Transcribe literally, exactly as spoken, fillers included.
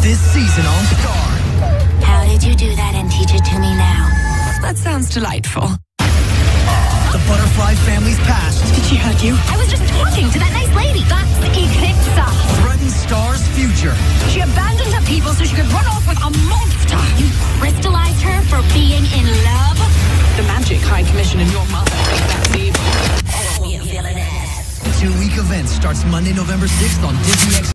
this season on Star. How did you do that and teach it to me now? That sounds delightful. The butterfly family's past. Did she hurt you? I was just talking to that nice lady. That's Eclipsa. Threatens Star's future. She abandoned her people so she could run off with a monster. You crystallized her for being in love? The magic high commission in your mother. That's evil. Two-week event starts Monday, November sixth on Disney X.